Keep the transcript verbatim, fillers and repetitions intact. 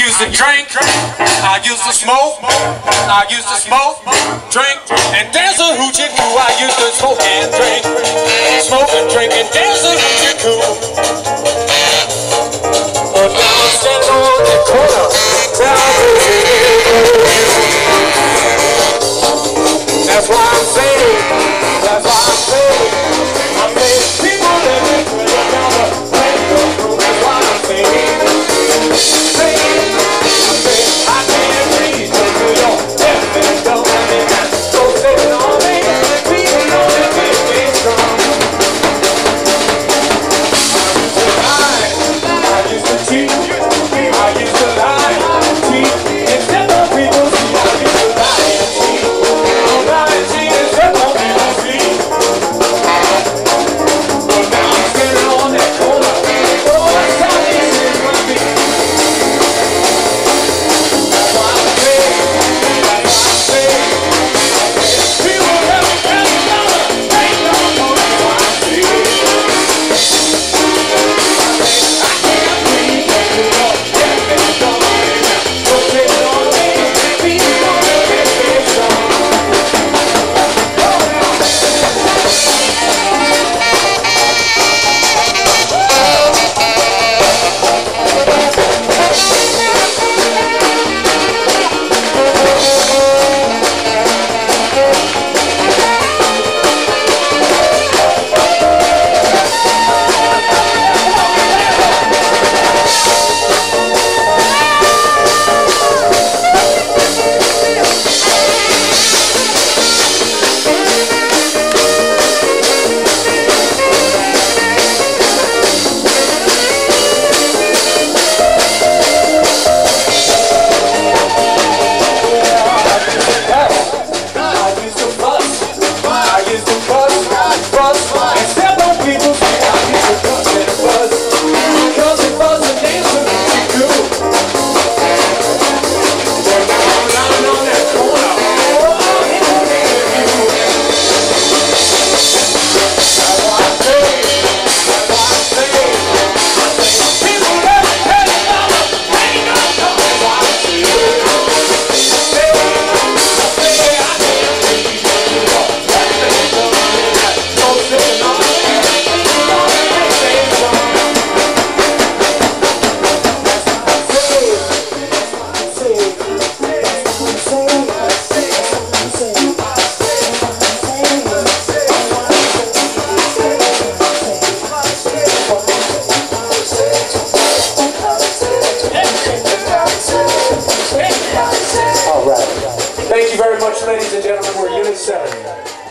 used to drink, I used to smoke, I used to smoke, drink, and dance a hoochie coo. I used to smoke and drink, smoke and drink, and dance a hoochie coo. But now I'm standing on the corner, down that's why I'm saying, that's why I'm saying, I'm saying people living with a dollar, that's why I'm saying, saying, I'm saying, I can't breathe to New York, death and dumb, and that's so sitting on me, beating on it, make me strong. I used to cheat, I used to lie, cheat, instead of people see, I used to lie and cheat. Thank you very much, ladies and gentlemen. We're Unit seven.